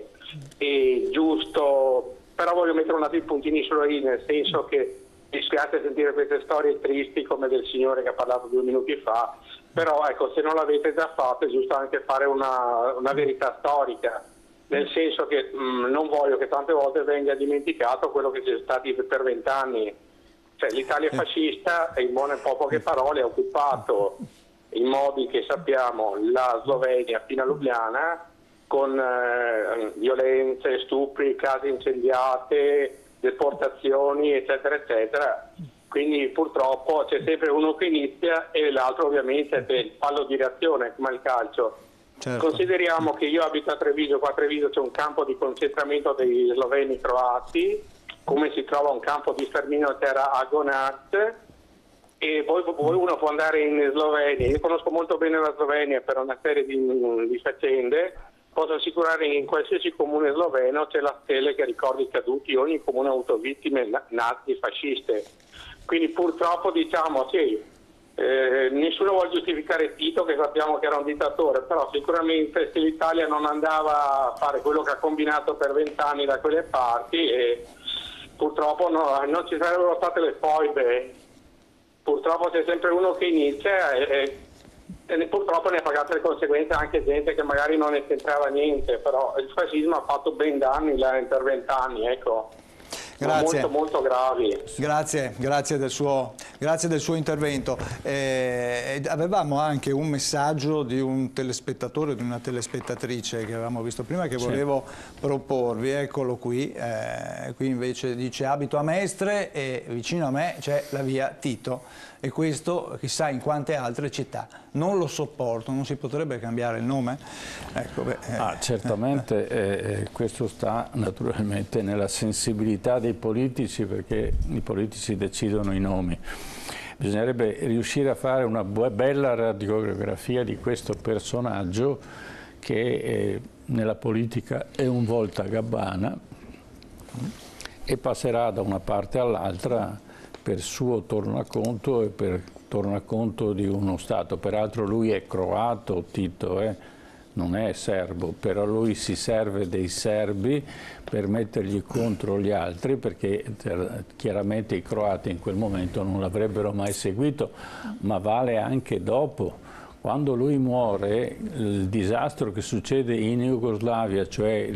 E giusto, però voglio mettere un attimo i puntini sulla I, nel senso che mi spiace sentire queste storie tristi come del signore che ha parlato 2 minuti fa, però ecco, se non l'avete già fatto è giusto anche fare una verità storica. Nel senso che non voglio che tante volte venga dimenticato quello che c'è stato per 20 anni. Cioè, l'Italia fascista, in buone poche parole, ha occupato in modi che sappiamo la Slovenia fino a Ljubljana, con violenze, stupri, case incendiate, deportazioni, eccetera, eccetera. Quindi purtroppo c'è sempre uno che inizia e l'altro ovviamente è il fallo di reazione, come il calcio. Certo. Consideriamo che io abito a Treviso, qua a Treviso c'è un campo di concentramento dei sloveni croati, come si trova un campo di sterminio a terra a Gonat, e poi uno può andare in Slovenia. Io conosco molto bene la Slovenia per una serie di faccende. Posso assicurare che in qualsiasi comune sloveno c'è la stele che ricorda i caduti, ogni comune ha avuto vittime nazi fasciste. Quindi purtroppo diciamo sì, nessuno vuole giustificare Tito, che sappiamo che era un dittatore, però sicuramente se l'Italia non andava a fare quello che ha combinato per 20 anni da quelle parti, purtroppo non ci sarebbero state le foibe. Purtroppo c'è sempre uno che inizia e purtroppo ne ha pagato le conseguenze anche gente che magari non ne c'entrava niente, però il fascismo ha fatto ben danni per 20 anni, ecco. Grazie. Molto molto gravi. Grazie del suo intervento. Avevamo anche un messaggio di un telespettatore, di una telespettatrice che avevamo visto prima, che volevo proporvi. Eccolo qui. Qui invece dice: abito a Mestre e vicino a me c'è la via Tito, e questo chissà in quante altre città. Non lo sopporto. Non si potrebbe cambiare il nome? Ecco, certamente questo sta naturalmente nella sensibilità dei politici, perché i politici decidono i nomi. Bisognerebbe riuscire a fare una bella radiografia di questo personaggio che nella politica è un voltagabbana e passerà da una parte all'altra per suo tornaconto e per tornaconto di uno Stato. Peraltro lui è croato, Tito, non è serbo, però lui si serve dei serbi per mettergli contro gli altri, perché chiaramente i croati in quel momento non l'avrebbero mai seguito, ma vale anche dopo. Quando lui muore, il disastro che succede in Jugoslavia, cioè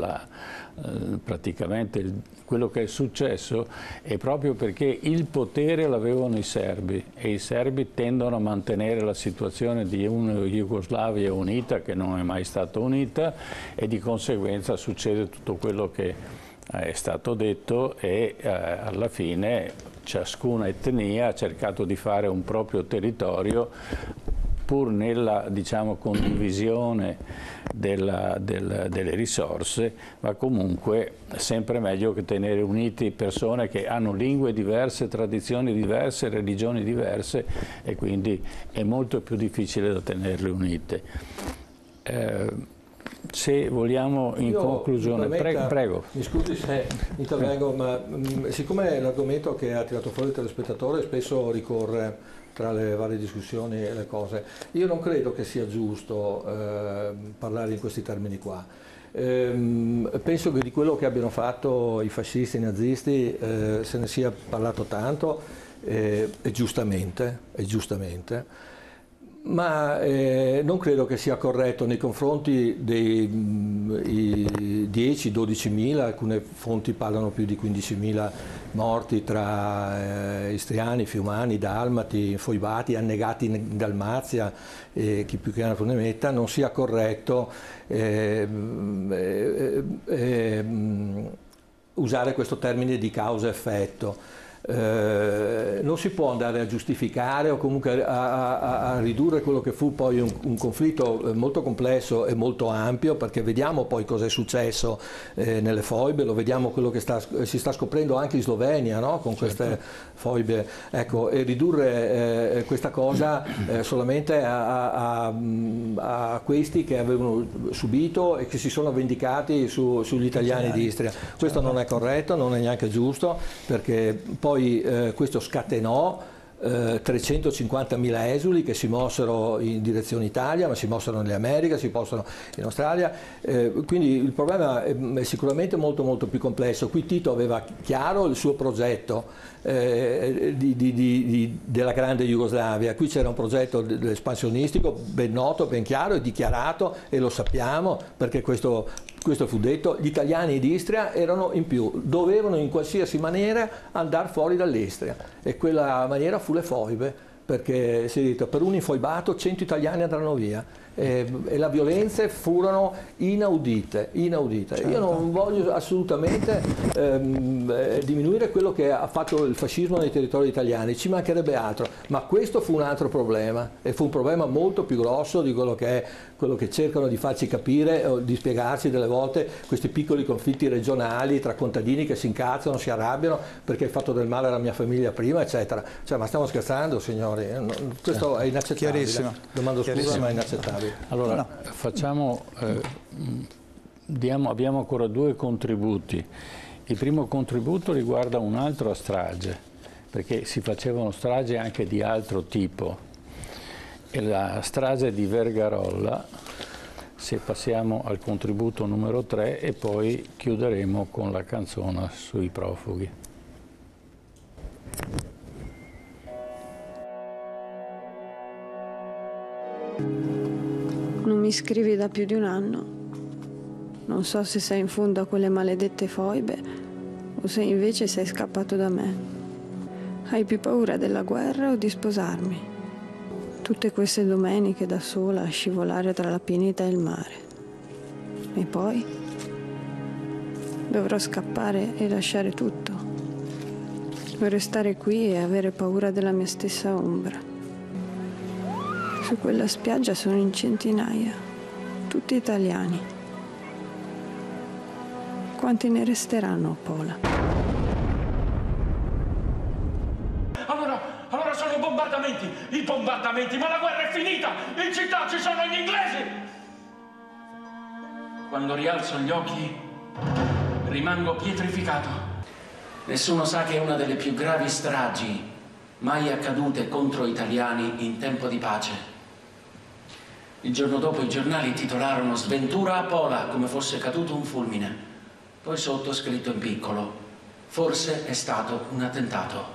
praticamente quello che è successo, è proprio perché il potere l'avevano i serbi, e i serbi tendono a mantenere la situazione di una Jugoslavia unita che non è mai stata unita, e di conseguenza succede tutto quello che è stato detto, e alla fine ciascuna etnia ha cercato di fare un proprio territorio, pur nella, diciamo, condivisione delle risorse, ma comunque sempre meglio che tenere uniti persone che hanno lingue diverse, tradizioni diverse, religioni diverse, e quindi è molto più difficile da tenerle unite. Se vogliamo in conclusione, prego. Mi scusi se intervengo, ma siccome l'argomento che ha tirato fuori il telespettatore spesso ricorre tra le varie discussioni e le cose, io non credo che sia giusto parlare in questi termini qua. Penso che di quello che abbiano fatto i fascisti e i nazisti se ne sia parlato tanto, e giustamente, ma non credo che sia corretto nei confronti dei 10-12.000, alcune fonti parlano più di 15.000 morti tra istriani, fiumani, dalmati, foibati, annegati in Dalmazia, chi più che altro ne metta, non sia corretto usare questo termine di causa-effetto. Non si può andare a giustificare o comunque a ridurre quello che fu poi un conflitto molto complesso e molto ampio, perché vediamo poi cosa è successo nelle foibe, lo vediamo quello che si sta scoprendo anche in Slovenia, no? Con queste foibe, ecco, e ridurre questa cosa solamente a questi che avevano subito e che si sono vendicati sugli italiani di Istria. Questo non è corretto, non è neanche giusto, perché poi questo scatenò 350.000 esuli che si mossero in direzione Italia, ma si mossero nelle Americhe, si mossero in Australia, quindi il problema è sicuramente molto molto più complesso. Qui Tito aveva chiaro il suo progetto della grande Jugoslavia, qui c'era un progetto espansionistico ben noto, ben chiaro e dichiarato, e lo sappiamo perché questo fu detto. Gli italiani di Istria erano in più, dovevano in qualsiasi maniera andare fuori dall'Istria, e quella maniera fu le foibe, perché si è detto per un infoibato 100 italiani andranno via, e le violenze furono inaudite. Certo. Io non voglio assolutamente diminuire quello che ha fatto il fascismo nei territori italiani, ci mancherebbe altro, ma questo fu un altro problema, e fu un problema molto più grosso di quello che cercano di farci capire o di spiegarci delle volte, questi piccoli conflitti regionali tra contadini che si incazzano, si arrabbiano perché hai fatto del male alla mia famiglia prima, eccetera. Cioè, ma stiamo scherzando, signori? Questo è inaccettabile. Domando scusa, ma è inaccettabile. Allora, abbiamo ancora 2 contributi. Il primo contributo riguarda un'altra strage, perché si facevano stragi anche di altro tipo. E la strage di Vergarolla, se passiamo al contributo numero 3 e poi chiuderemo con la canzone sui profughi. Non mi scrivi da più di 1 anno. Non so se sei in fondo a quelle maledette foibe o se invece sei scappato da me. Hai più paura della guerra o di sposarmi? Tutte queste domeniche da sola a scivolare tra la pineta e il mare. E poi dovrò scappare e lasciare tutto. O restare qui e avere paura della mia stessa ombra. Su quella spiaggia sono in centinaia, tutti italiani. Quanti ne resteranno, Pola? Allora sono i bombardamenti, ma la guerra è finita! In città ci sono gli inglesi! Quando rialzo gli occhi, rimango pietrificato. Nessuno sa che è una delle più gravi stragi mai accadute contro italiani in tempo di pace. Il giorno dopo i giornali titolarono "Sventura a Pola", come fosse caduto un fulmine. Poi sotto scritto in piccolo: "Forse è stato un attentato".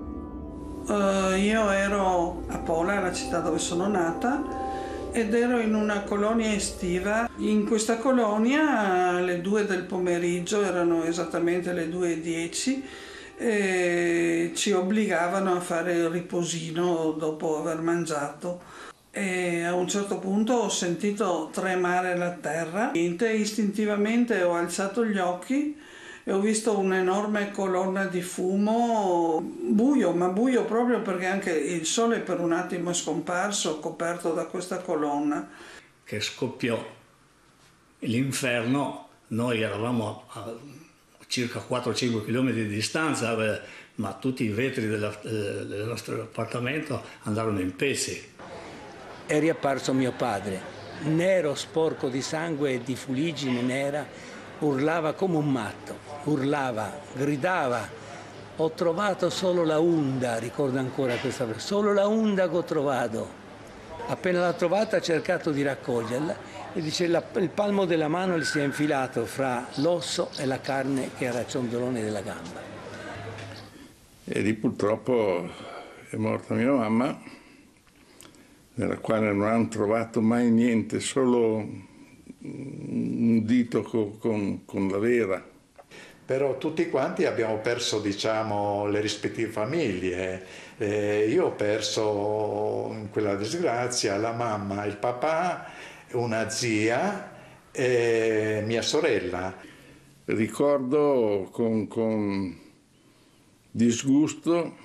Io ero a Pola, la città dove sono nata, ed ero in una colonia estiva. In questa colonia alle 2 del pomeriggio, erano esattamente le 2:10, ci obbligavano a fare il riposino dopo aver mangiato. E a un certo punto ho sentito tremare la terra. Istintivamente ho alzato gli occhi e ho visto un'enorme colonna di fumo, buio, ma buio proprio perché anche il sole per un attimo è scomparso, coperto da questa colonna. Che scoppiò l'inferno. Noi eravamo a circa 4-5 km di distanza, ma tutti i vetri del nostro appartamento andarono in pezzi. È riapparso mio padre, nero, sporco di sangue e di fuliggine nera, urlava come un matto, urlava, gridava: "Ho trovato solo la unda", ricordo ancora questa frase, "solo la unda che ho trovato". Appena l'ha trovata ha cercato di raccoglierla e dice il palmo della mano gli si è infilato fra l'osso e la carne che era il ciondolone della gamba. E lì purtroppo è morta mia mamma, nella quale non hanno trovato mai niente, solo un dito con la vera. Però tutti quanti abbiamo perso, diciamo, le rispettive famiglie. Io ho perso in quella disgrazia la mamma, il papà, una zia e mia sorella. Ricordo con disgusto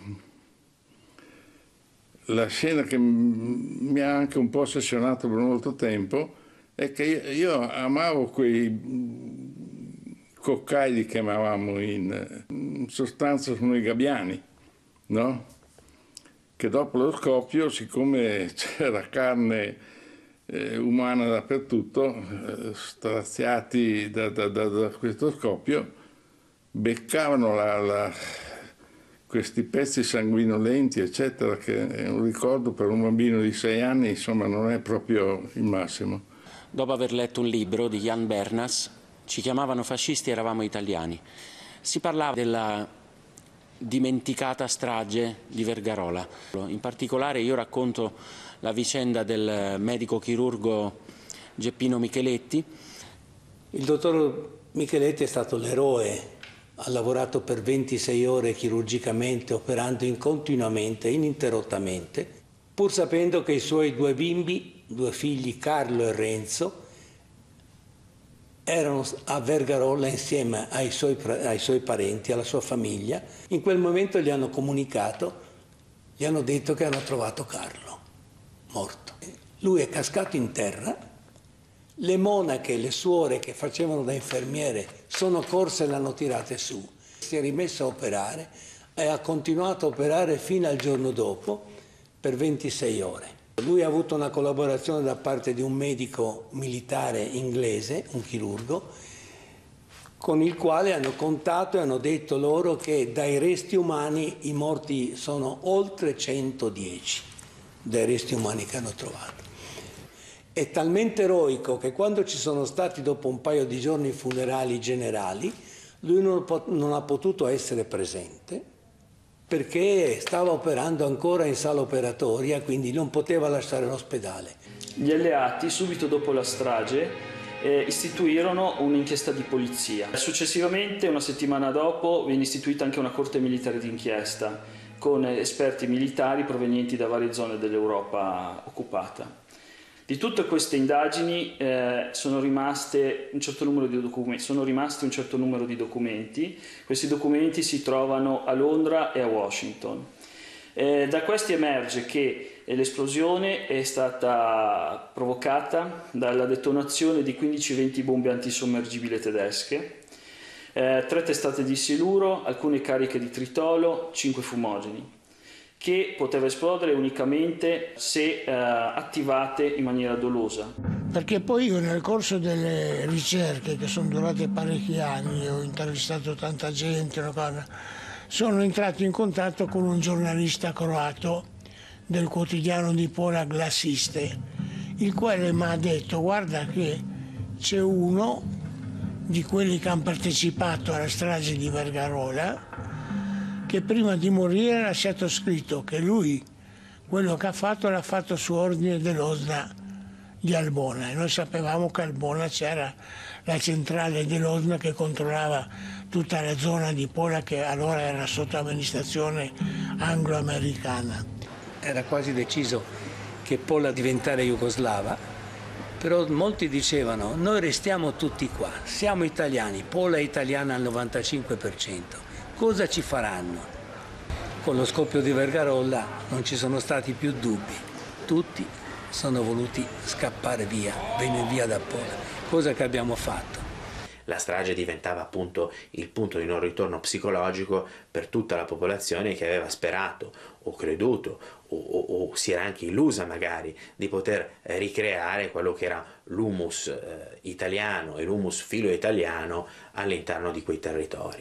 la scena che mi ha anche un po' ossessionato per molto tempo, è che io amavo quei coccai, li chiamavamo, in sostanza sono i gabbiani, no? Che dopo lo scoppio, siccome c'era carne umana dappertutto, straziati da questo scoppio, beccavano questi pezzi sanguinolenti, eccetera, che è un ricordo per un bambino di 6 anni, insomma, non è proprio il massimo. Dopo aver letto un libro di Jan Bernas, "Ci chiamavano fascisti, eravamo italiani", si parlava della dimenticata strage di Vergarola. In particolare io racconto la vicenda del medico chirurgo Geppino Micheletti. Il dottor Micheletti è stato l'eroe. Ha lavorato per 26 ore chirurgicamente, operando continuamente, ininterrottamente, pur sapendo che i suoi 2 bimbi due figli, Carlo e Renzo, erano a Vergarolla insieme ai suoi parenti, alla sua famiglia. In quel momento gli hanno comunicato, gli hanno detto che hanno trovato Carlo, morto. Lui è cascato in terra, le monache, le suore che facevano da infermiere sono corse e l'hanno tirate su. Si è rimesso a operare e ha continuato a operare fino al giorno dopo per 26 ore. Lui ha avuto una collaborazione da parte di un medico militare inglese, un chirurgo, con il quale hanno contato e hanno detto loro che dai resti umani i morti sono oltre 110, dai resti umani che hanno trovato. È talmente eroico che quando ci sono stati dopo un paio di giorni i funerali generali, lui non ha potuto essere presente perché stava operando ancora in sala operatoria, quindi non poteva lasciare l'ospedale. Gli alleati, subito dopo la strage, istituirono un'inchiesta di polizia. Successivamente, una settimana dopo, viene istituita anche una corte militare d'inchiesta con esperti militari provenienti da varie zone dell'Europa occupata. Di tutte queste indagini sono rimasti un certo numero di documenti. Questi documenti si trovano a Londra e a Washington. Da questi emerge che l'esplosione è stata provocata dalla detonazione di 15-20 bombe antisommergibili tedesche, 3 testate di siluro, alcune cariche di tritolo, 5 fumogeni, che poteva esplodere unicamente se attivate in maniera dolosa. Perché poi io nel corso delle ricerche, che sono durate parecchi anni, ho intervistato tanta gente, sono entrato in contatto con un giornalista croato del quotidiano di Pola Glasiste, il quale mi ha detto: guarda che c'è uno di quelli che hanno partecipato alla strage di Vergarola che prima di morire ha lasciato scritto che lui quello che ha fatto l'ha fatto su ordine dell'OSNA di Albona, e noi sapevamo che a Albona c'era la centrale dell'OSNA che controllava tutta la zona di Pola, che allora era sotto amministrazione anglo-americana. Era quasi deciso che Pola diventare jugoslava, però molti dicevano: noi restiamo tutti qua, siamo italiani, Pola è italiana al 95%. Cosa ci faranno? Con lo scoppio di Vergarolla non ci sono stati più dubbi, tutti sono voluti scappare via, venire via da Pola, cosa che abbiamo fatto. La strage diventava appunto il punto di non ritorno psicologico per tutta la popolazione che aveva sperato o creduto o si era anche illusa magari di poter ricreare quello che era l'humus italiano e l'humus filo-italiano all'interno di quei territori.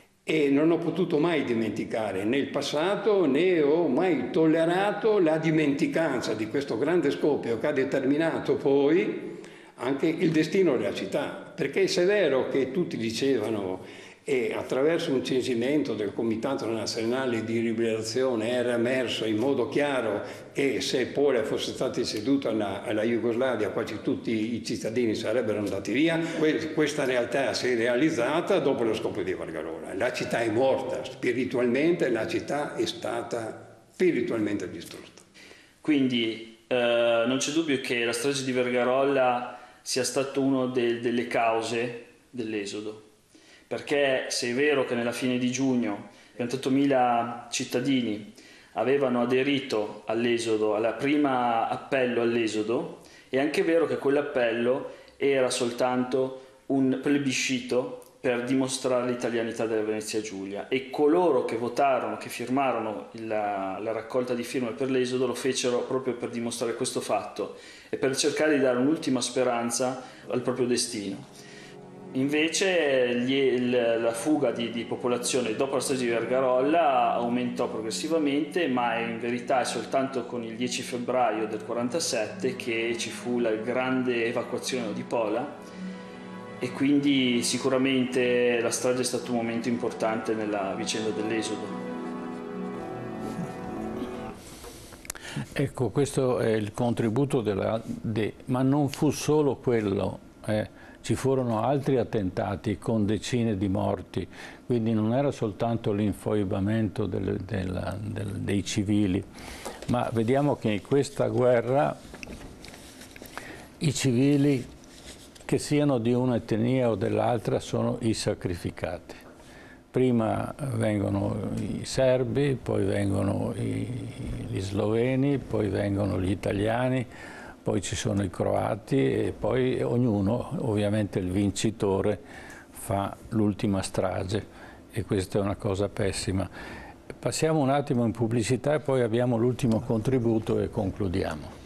E non ho potuto mai dimenticare né il passato, né ho mai tollerato la dimenticanza di questo grande scoppio che ha determinato poi anche il destino della città. Perché se è vero che tutti dicevano, e attraverso un censimento del Comitato Nazionale di Liberazione era emerso in modo chiaro che se Pola fosse stata ceduta alla Jugoslavia quasi tutti i cittadini sarebbero andati via, questa realtà si è realizzata dopo lo scoppio di Vergarola. La città è morta spiritualmente, la città è stata spiritualmente distrutta. Quindi non c'è dubbio che la strage di Vergarolla sia stata una delle cause dell'esodo. Perché se è vero che nella fine di giugno 28.000 cittadini avevano aderito all'esodo, alla prima appello all'esodo, è anche vero che quell'appello era soltanto un plebiscito per dimostrare l'italianità della Venezia Giulia, e coloro che votarono, che firmarono la raccolta di firme per l'esodo lo fecero proprio per dimostrare questo fatto e per cercare di dare un'ultima speranza al proprio destino. Invece la fuga di popolazione dopo la strage di Vergarolla aumentò progressivamente, ma in verità è soltanto con il 10 febbraio del 1947 che ci fu la grande evacuazione di Pola, e quindi sicuramente la strage è stato un momento importante nella vicenda dell'esodo. Ecco, questo è il contributo ma non fu solo quello. Ci furono altri attentati con decine di morti, quindi non era soltanto l'infoibamento dei civili, ma vediamo che in questa guerra i civili, che siano di un'etnia o dell'altra, sono i sacrificati. Prima vengono i serbi, poi vengono gli sloveni, poi vengono gli italiani, poi ci sono i croati e poi ognuno, ovviamente il vincitore, fa l'ultima strage e questa è una cosa pessima. Passiamo un attimo in pubblicità e poi abbiamo l'ultimo contributo e concludiamo.